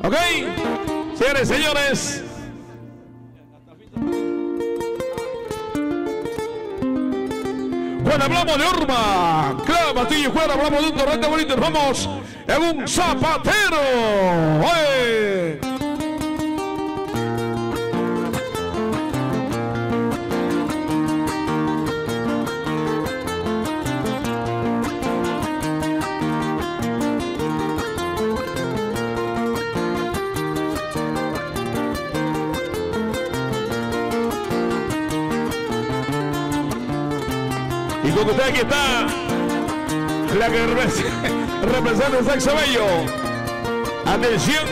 Ok, señores y señores. Cuando hablamos de Orma, claro, Martillo, cuando hablamos de un torrente bonito, nos vamos en un zapatero. ¡Oye! Y con usted aquí está la que representa el sexo bello. Atención.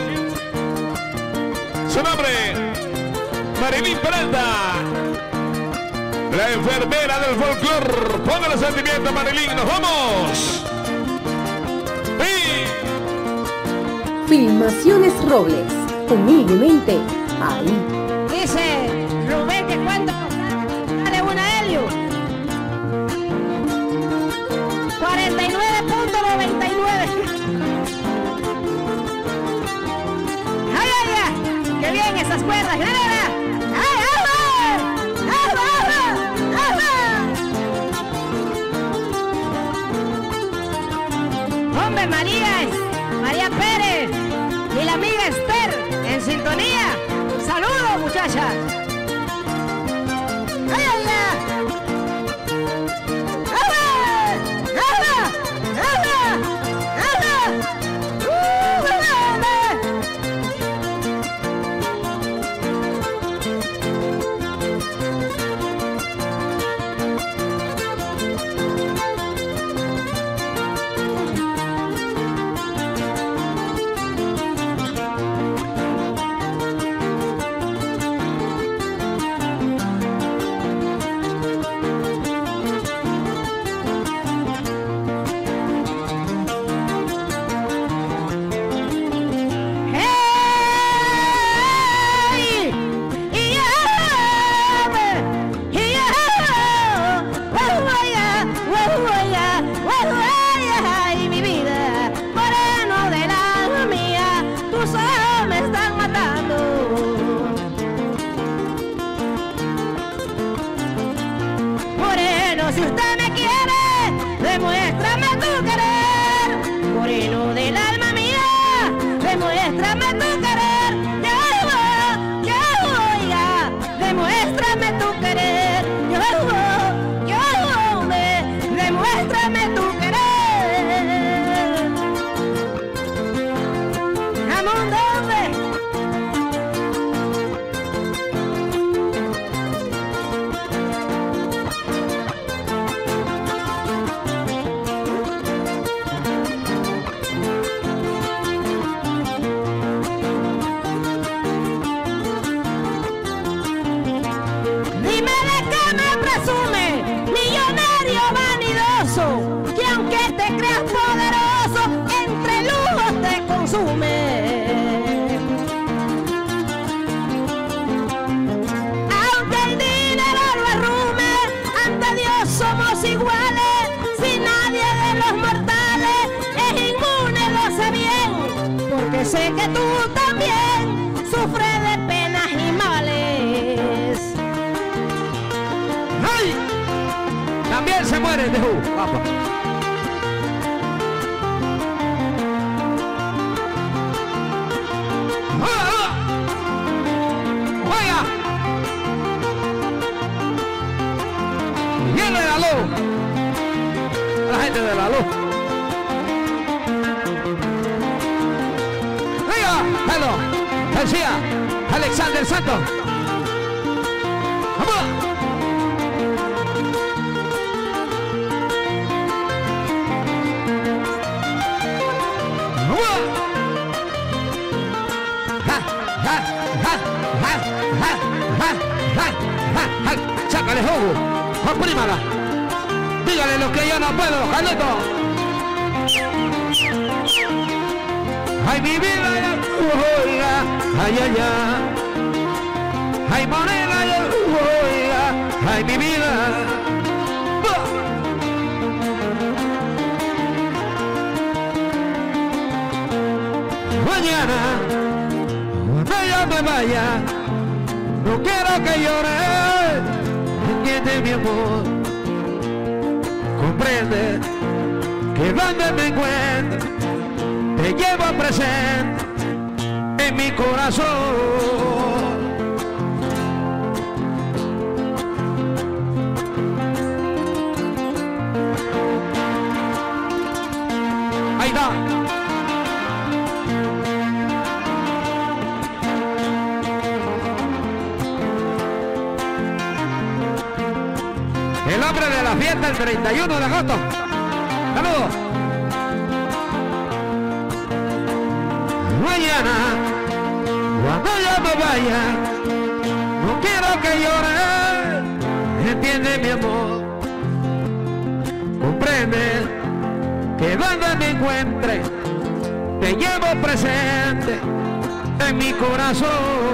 Su nombre, Marilyn Peralta, la enfermera del folclor. Póngale sentimiento, Marilyn. ¡Nos vamos! ¡Sí! Filmaciones Robles. Humildemente, ahí. Dice Rubén que cuando sale una Helio 49.99. ¡Ay, ay, ay! ¡Qué bien esas cuerdas! ¡Ay, ay, ay! ¡Hombre, María Pérez y la amiga Esther en sintonía! ¡Saludos, muchachas! ¡Ay, ay, ay! Si usted me quiere, demuéstrame tu querer. Moreno del alma mía, demuéstrame tu querer. Yo oiga, demuéstrame tu querer. Demuéstrame tu querer. Amor, ¿dónde? Que aunque te creas poderoso, entre lujos te consume. Aunque el dinero lo arrume, ante Dios somos iguales. Si nadie de los mortales es inmune, lo sé bien, porque sé que tú también sufres de penas y males. ¡Ay! También se muere de Papa. ¡Oiga! Viene la luz. La gente de la luz. ¡Oiga! Hello. Decía Alexander Santos. ¡Vamos! Sácale jugo, oprímala. Dígale lo que yo no puedo, Carlito. Ay, mi vida, oiga, ay, ay, ay. Ay, morena, oiga, ay, mi vida. Mañana cuando ella me vaya, no quiero que llore, entiende mi amor, comprende que donde me encuentre, te llevo presente en mi corazón. Ahí está. El hombre de la fiesta el 31 de agosto. Saludos. Mañana, cuando yo me vaya, no quiero que llore, entiende mi amor, comprende que donde me encuentre, te llevo presente en mi corazón.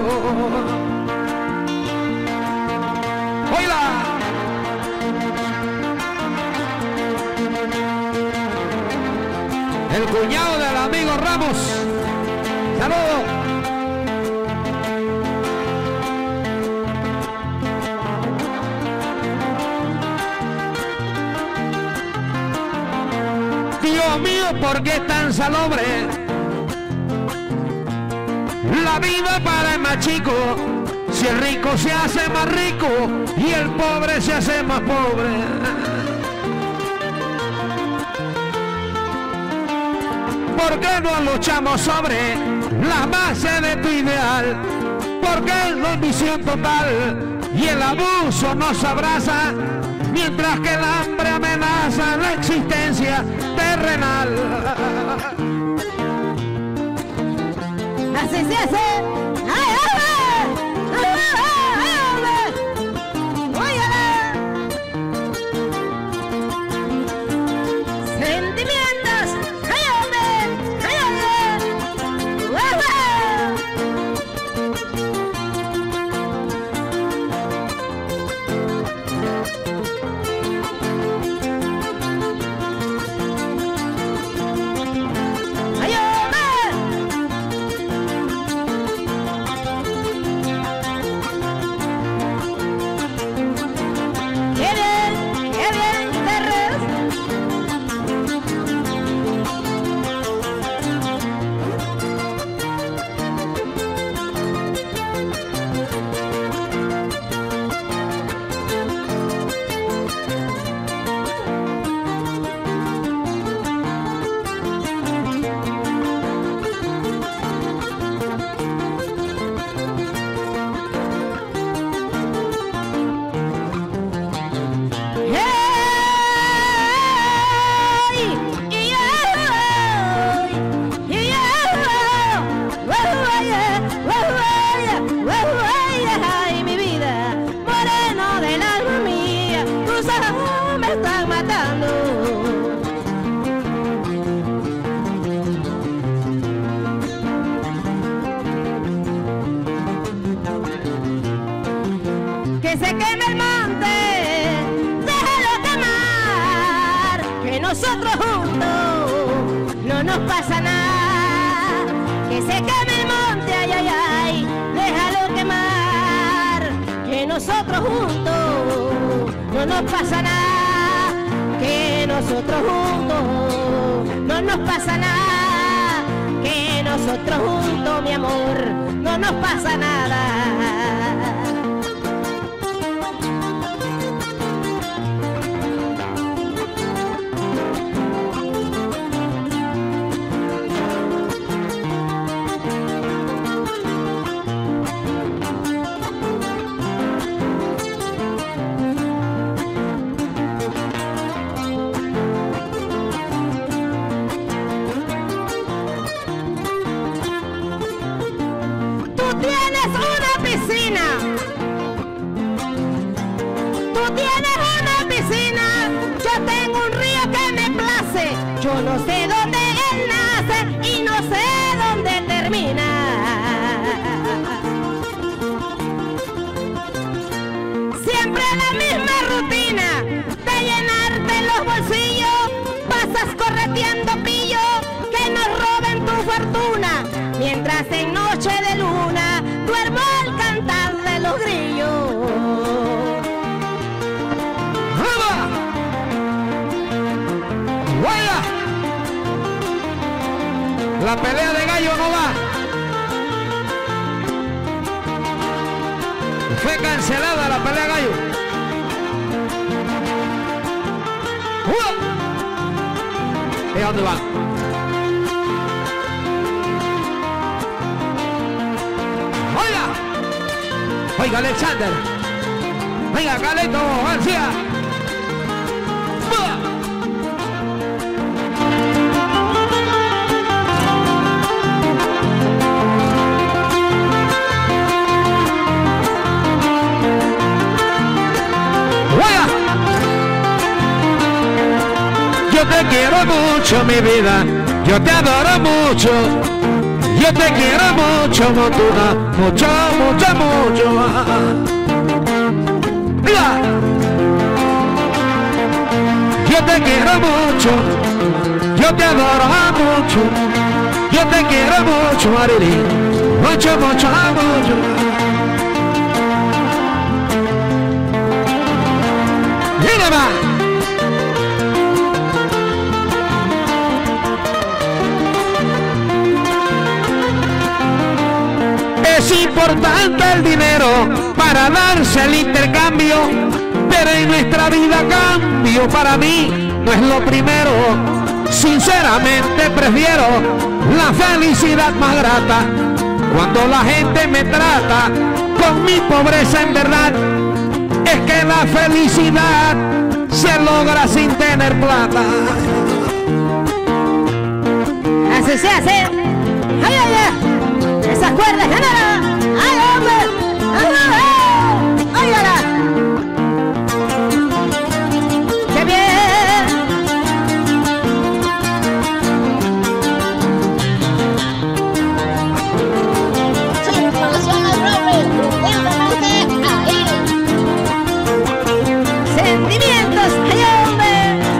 ¡Oíla! El cuñado del amigo Ramos. ¡Saludos! Dios mío, ¿por qué tan salobre? La vida para el más chico, si el rico se hace más rico y el pobre se hace más pobre. ¿Por qué no luchamos sobre la base de tu ideal? Porque es la ambición total y el abuso nos abraza, mientras que el hambre amenaza la existencia terrenal. Así se hace. ¡Ay, sentimientos! ¡Ay, mi vida, moreno del alma mía, tus ojos me están matando. Que se queme el monte, déjalo quemar, que nosotros juntos no nos pasa nada. Que se queme el monte, ay, ay, ay, déjalo quemar, que nosotros juntos no nos pasa nada. Que nosotros juntos no nos pasa nada. Que nosotros juntos, mi amor, no nos pasa nada. Yo no sé dónde él nace y no sé dónde termina. Siempre la misma rutina de llenarte los bolsillos. Pasas correteando pillo que nos roben tu fortuna, mientras en noche de luna La pelea de gallo no va. Fue cancelada la pelea de gallo. ¿Y a dónde van? Oiga. Oiga, Alexander. Venga, Carleto García. Yo te quiero mucho, mi vida, yo te adoro mucho, yo te quiero mucho, Motuna, mucho, mucho, mucho. ¡Viva! Yo te quiero mucho, yo te adoro mucho, yo te quiero mucho, Marilyn, mucho, mucho, mucho. ¡Mira más! Es importante el dinero para darse el intercambio, pero en nuestra vida cambio para mí no es lo primero. Sinceramente prefiero la felicidad más grata, cuando la gente me trata con mi pobreza en verdad. Es que la felicidad se logra sin tener plata. Así se hace. ¡Ay, ay, ay! Esas cuerdas, ¡gánala! ¡Ay, hombre! ¡Ay, ay, ay! ¡Qué bien! Circulación Robles, nuevamente ahí. ¡Sentimientos! ¡Ay, hombre!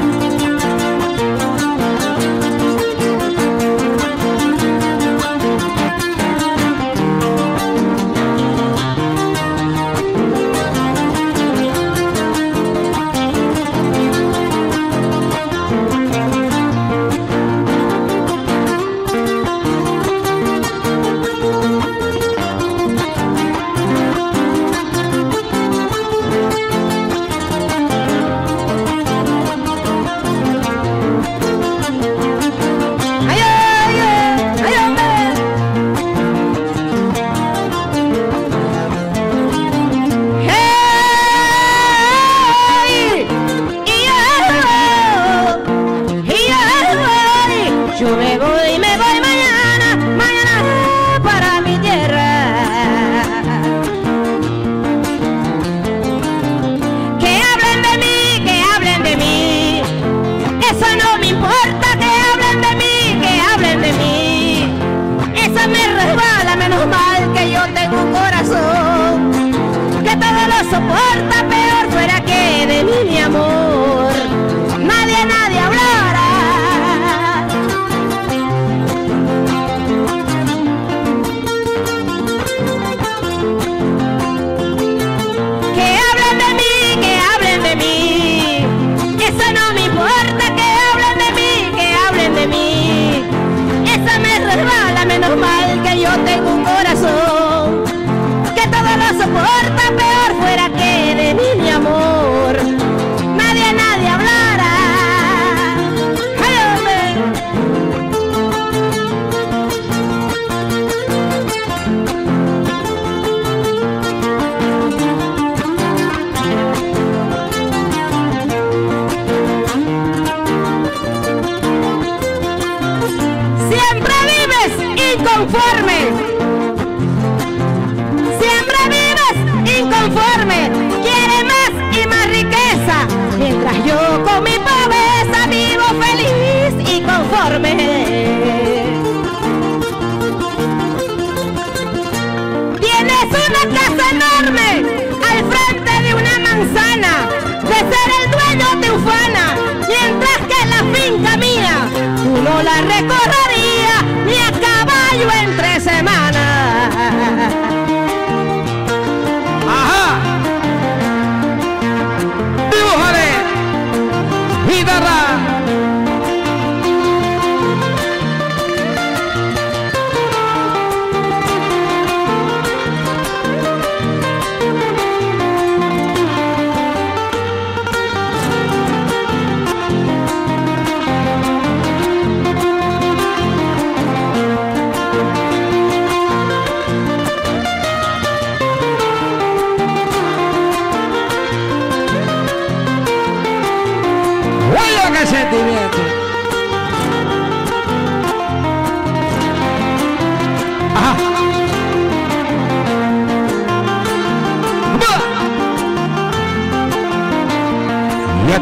Yo me voy mañana, mañana para mi tierra. Que hablen de mí, que hablen de mí. Eso no me importa, que hablen de mí, que hablen de mí. Eso me resbala, menos mal que yo tengo un corazón que todo lo soporta, peor fuera que de mí, mi amor nadie hablara. Menos mal que yo tengo un corazón que todo lo soporta, peor fuera que de mí, mi amor nadie hablara. ¡Ay, hombre! Siempre vives inconforme, siempre vives inconforme, quiere más y más riqueza, mientras yo con mi pobreza vivo feliz y conforme. Tienes una casa enorme al frente de una manzana, de ser el dueño te ufana, mientras que la finca mía tú no la recorrerías ni a caballo en 3 semanas. ¡Ajá! ¡Dibújale! ¡Guitarra!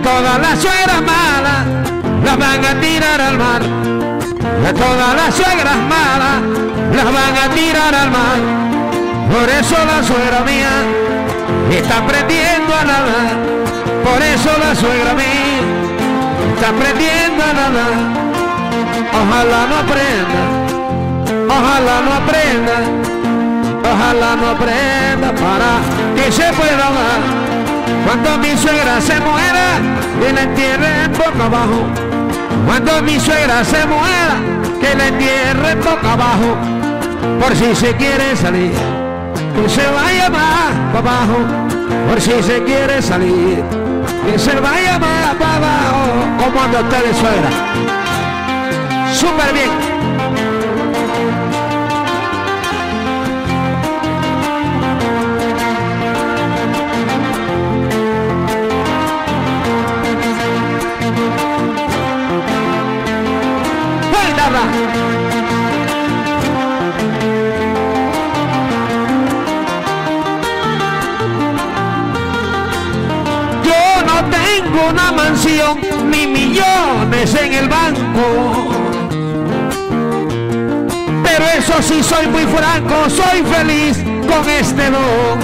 todas las suegras malas las van a tirar al mar. De todas las suegras malas las van a tirar al mar. Por eso la suegra mía está aprendiendo a nadar. Por eso la suegra mía está aprendiendo a nadar. Ojalá no aprenda, ojalá no aprenda, ojalá no aprenda para que se pueda amar. Cuando mi suegra se muera y la entierren boca abajo. Cuando mi suegra se muera, que la entierren boca abajo. Por si se quiere salir, que se vaya más para abajo. Por si se quiere salir, que se vaya más para abajo. ¿Cómo anda usted de suegra? Súper bien. Yo no tengo una mansión ni millones en el banco, pero eso sí soy muy franco, soy feliz con este don.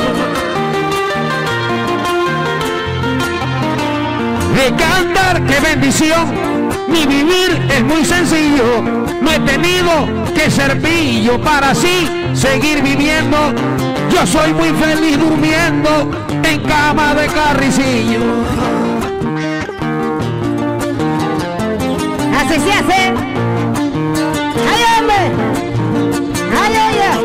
De cantar, qué bendición. Mi vivir es muy sencillo, no he tenido que ser pillo para así seguir viviendo. Yo soy muy feliz durmiendo en cama de carricillo. Así se hace. ¡Ay, hombre! ¡Ay, ay, ay!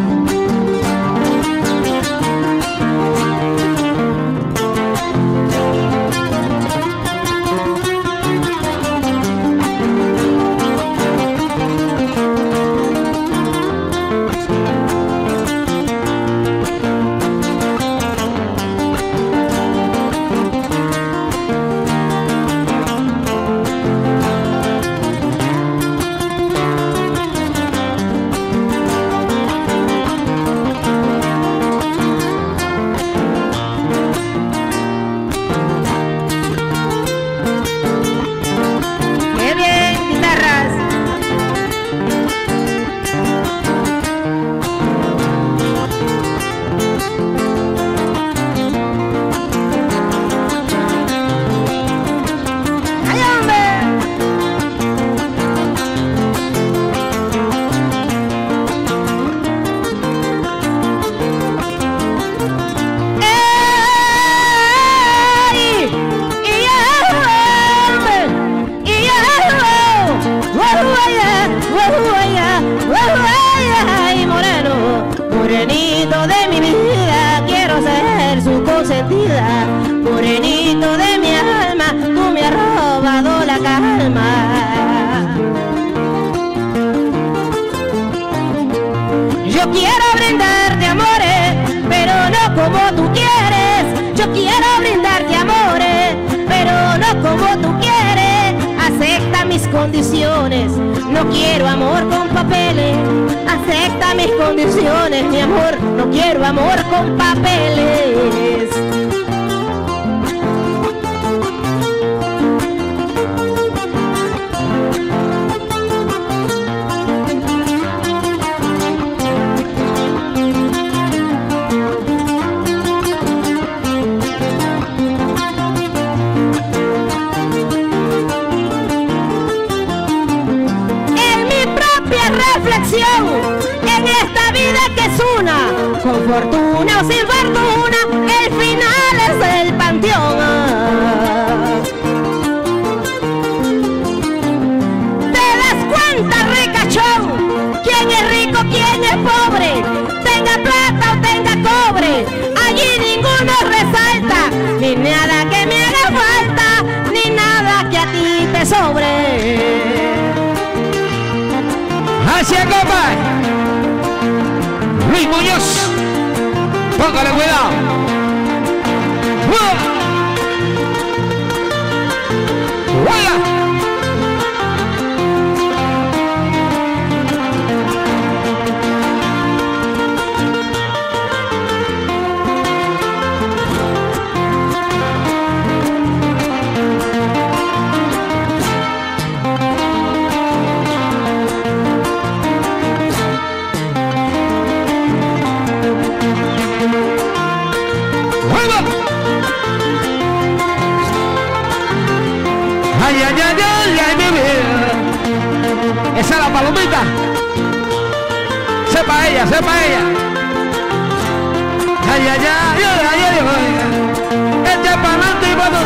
Morenito de mi vida, quiero ser su consentida. Morenito de mi alma, tú me has robado la calma. Yo quiero brindarte amores, pero no como tú quieres. Yo quiero brindarte amores, pero no como tú quieres. Acepta mis condiciones, no quiero amor con papeles. Acepta mis condiciones, mi amor, no quiero amor con papeles. En esta vida que es una, con fortuna o sin fortuna, el final es el panteón. ¿Te das cuenta, ricachón? ¿Quién es rico, quién es pobre? Tenga plata o tenga cobre, allí ninguno resalta, ni nada que me haga falta, ni nada que a ti te sobre. Así es, compadre. Luis Muñoz, póngale cuidado. Ay, ay, ay, ay, ay, mi vida. Esa es la palomita. Sepa ella, sepa ella. Ay, ay, ay, ay, ay, ay, ay. Echa para adelante y vamos.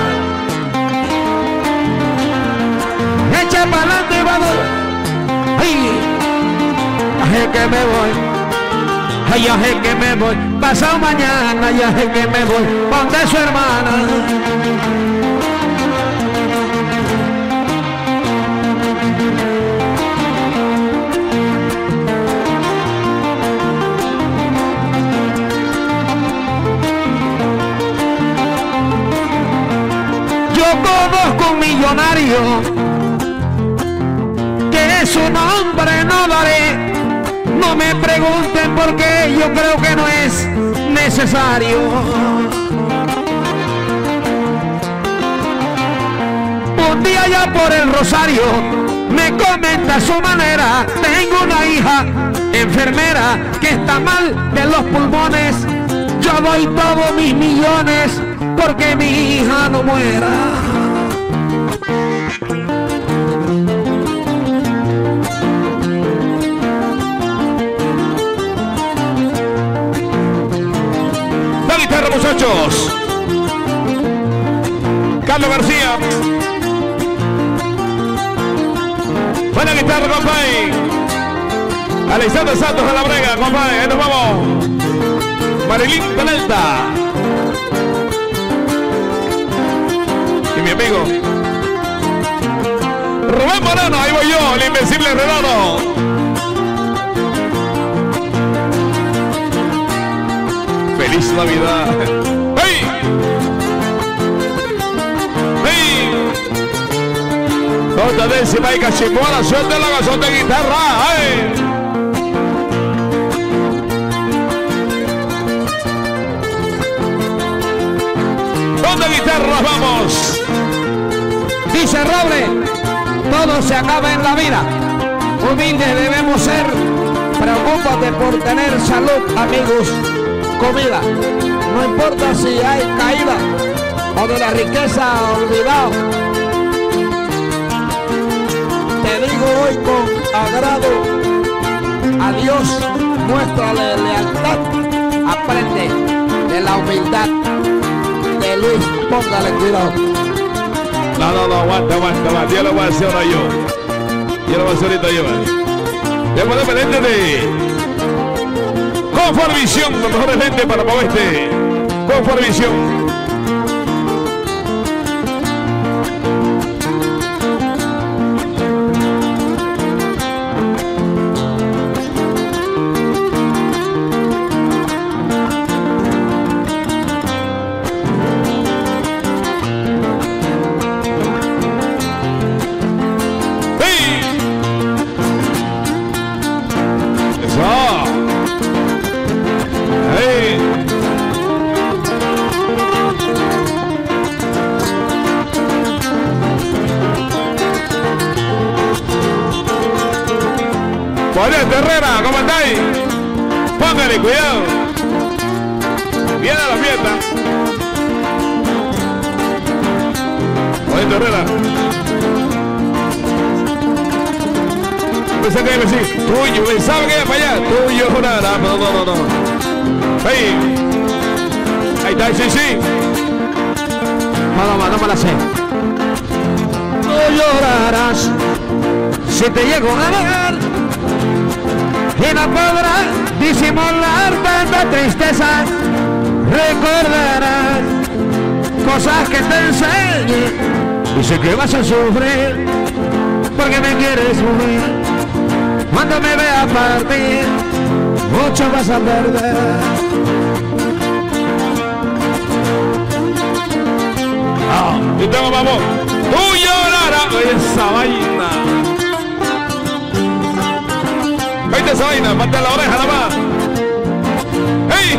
Echa para adelante y vamos. Ay, ay, que me voy. Ay, ay, que me voy. Pasado mañana, ay, ay, que me voy. Donde su hermana. Yo conozco un millonario que su nombre no daré. No me pregunten por qué, yo creo que no es necesario. Un día ya por el Rosario me comenta a su manera: tengo una hija enfermera que está mal de los pulmones. Yo doy todos mis millones porque mi hija no muera. La guitarra, muchachos. Carlos García. Buena guitarra, compadre. Alexander Santos de la Brega, compadre. Ahí nos vamos. Marilyn Peralta. Y mi amigo Rubén Moreno, ahí voy yo, el invencible Redondo. Feliz Navidad. ¡Hey! ¡Hey! Otra décima y Cachimbola, suelta la canción de guitarra. ¡Hey! ¿Dónde guitarras vamos? Dice Roble, todo se acaba en la vida. Humildes debemos ser. Preocúpate por tener salud, amigos. Comida. No importa si hay caída o de la riqueza olvidado. Te digo hoy con agrado, a Dios muéstrale lealtad. Aprende de la humildad. Luis, póngale cuidado. No, aguanta. Yo lo voy a hacer ahora yo. Yo lo voy a hacer ahorita yo. Después dependente de Conforvisión, los mejores lentes para moverte. Conforvisión. Herrera, ¿cómo estáis? Póngale cuidado. Viene a la fiesta. Juanito Herrera. Pensé que iba a decir tuyo, pensaba que iba para allá. Tuyo, nada. No. Ahí. Ahí está, sí. No me la sé. No llorarás si te llego a negar. Y no podrás disimular tanta tristeza. Recordarás cosas que te enseñé. Y sé que vas a sufrir porque me quieres morir. Cuando me veas partir, mucho vas a perder. Y tengo vamos. Tú llorarás. Esa vaina. Veinte esa vaina, mate la oreja nada más. ¡Hey!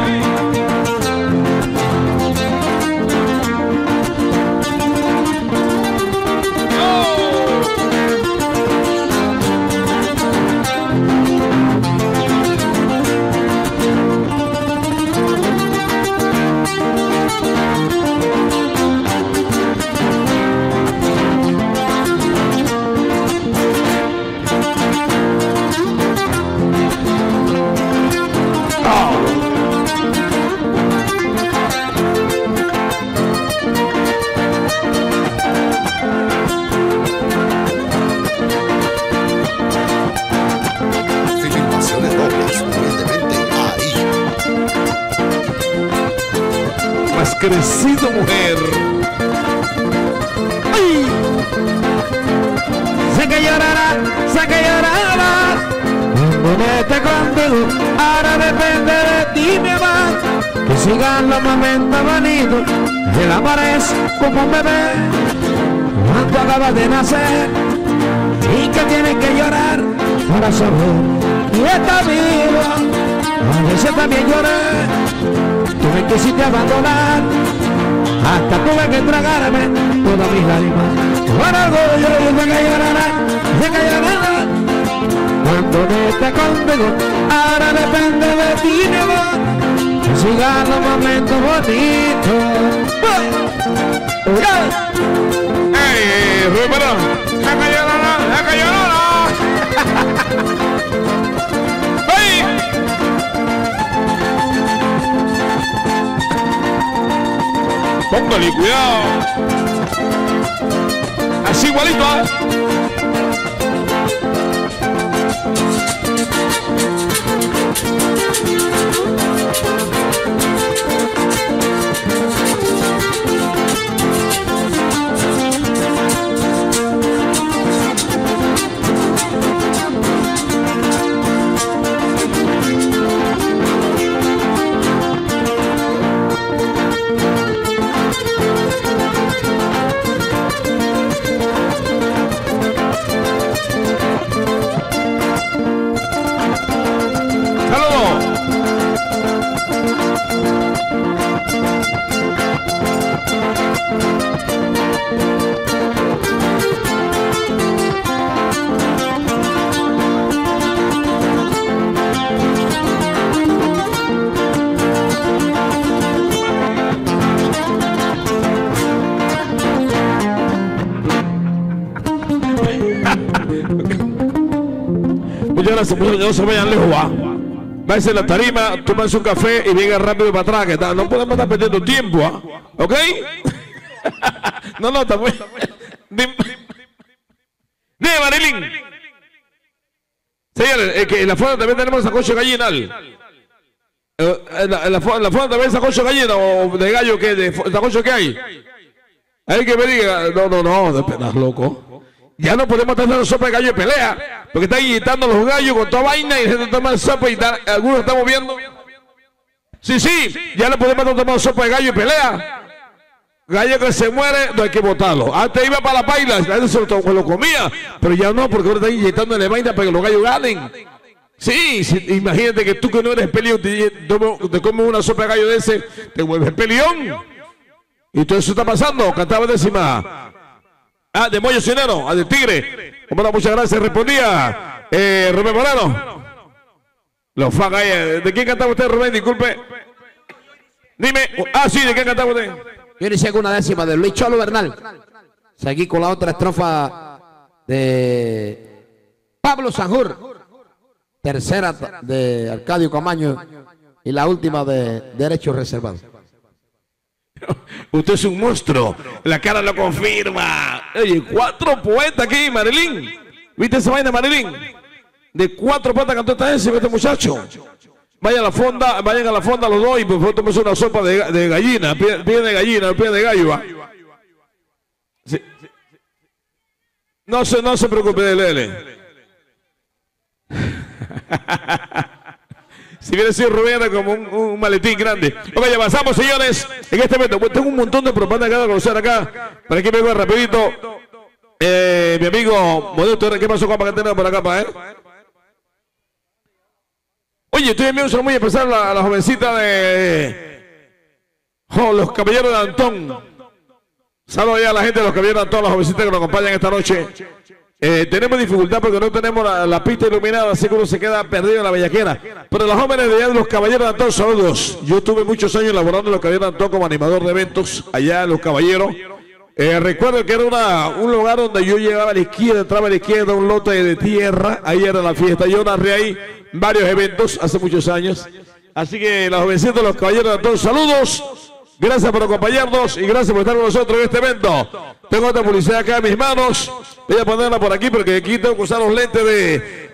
crecido, mujer. ¡Ay! Sé que llorará cuando no esté contigo. Ahora depende de ti, mi amor, que sigan los momentos bonitos. El amor es como un bebé cuando acabas de nacer y que tienes que llorar para saber y está vivo. A veces también lloré, tú me quisiste abandonar, hasta tuve que tragarme todas mis lágrimas. Por algo yo sé que llorará cuando no esté contigo. Ahora depende de ti, mi amor, que sigan los momentos bonitos. ¡Ey, Rubén Barón! ¡Ya cayó la! ¡Ey! Póngale cuidado. Así igualito, ¿eh? No se vayan lejos, va. Váyanse a la tarima, tómense un café y vengan rápido para atrás, que no podemos estar perdiendo tiempo, ¿ah? ¿Ok? No, estamos. Dime, Marilyn. Señores, que en la fonda también tenemos sacocho de gallina. En la fonda también sacocho de gallina o de gallo, ¿qué? ¿De sacocho qué hay? Hay que me diga, no, estás loco. Ya no podemos estar dando sopa de gallo de pelea, porque están inyectando los gallos con toda vaina y la gente toma sopa y algunos estamos viendo. Sí, ya no podemos estar tomando sopa de gallo de pelea. Gallo que se muere, no hay que botarlo. Antes iba para la paila, la gente se lo comía, pero ya no, porque ahora están inyectándole vaina para que los gallos ganen. Sí, imagínate que tú que no eres peleón, te comes una sopa de gallo de ese, te vuelves peleón. Y todo eso está pasando, cantaba décima. De Moyo Cinero, de Tigre. Bueno, muchas gracias. Respondía Rubén Moreno. Los fans ahí. ¿De quién cantaba usted, Rubén? Disculpe. Dime. Sí, ¿de quién cantaba usted? Yo inicié con una décima de Luis Cholo Bernal. Seguí con la otra estrofa de Pablo Sanjur. Tercera de Arcadio Camaño. Y la última de Derechos Reservados. Usted es un monstruo, la cara lo confirma. Oye, 4 poetas aquí, Marilyn. ¿Viste esa vaina, Marilyn? De 4 poetas cantó este muchacho. Vayan a la fonda los dos y por favor tómese una sopa de gallina. Piden de gallina, piden de gallo. ¿Va? Sí. No se preocupe, dele. Si viene sido Rubén como un maletín grande. Ok, avanzamos, señores. En este momento, tengo un montón de propaganda que voy a conocer acá. Para que me vea rapidito. Mi amigo Modesto, ¿qué pasó con Pacatena por acá, Oye, estoy enviando un saludo muy especial a la jovencita de los Caballeros de Antón. Saludos a la gente de los Caballeros de Antón, las jovencitas que nos acompañan esta noche. Tenemos dificultad porque no tenemos la pista iluminada, así que uno se queda perdido en la bellaquera. Pero los jóvenes de allá de los Caballeros de Antón, saludos. Yo tuve muchos años laborando en los Caballeros de Antón como animador de eventos allá en los Caballeros. Recuerdo que era un lugar donde yo llegaba a la izquierda, entraba a la izquierda, un lote de tierra, ahí era la fiesta. Yo narré ahí varios eventos hace muchos años. Así que los jovencitos de los Caballeros de Antón, saludos. Gracias por acompañarnos y gracias por estar con nosotros en este evento. Tengo otra publicidad acá en mis manos. Voy a ponerla por aquí porque aquí tengo que usar los lentes de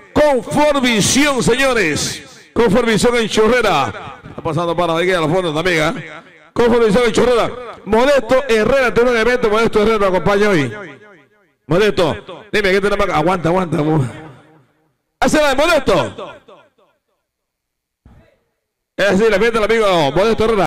Conforvisión, señores. Conforvisión en Chorrera. Está pasando para aquí a la fonda también, Confundición y Chorrera. Modesto Herrera tiene un evento. Modesto Herrera nos acompaña hoy. Modesto, dime que tenemos acá. Aguanta. Hacela de Modesto. Es decir, la fiesta del amigo Modesto Herrera.